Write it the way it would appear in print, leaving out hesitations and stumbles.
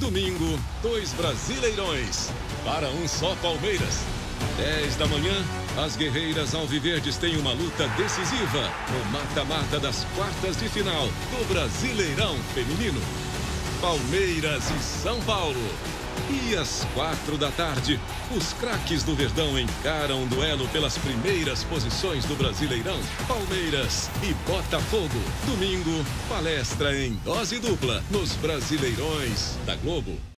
Domingo, 2 Brasileirões para um só Palmeiras. 10 da manhã, as guerreiras alviverdes têm uma luta decisiva no mata-mata das quartas de final do Brasileirão Feminino. Palmeiras e São Paulo. E às 4 da tarde, os craques do Verdão encaram um duelo pelas primeiras posições do Brasileirão. Palmeiras e Botafogo. Domingo, palestra em dose dupla nos Brasileirões da Globo.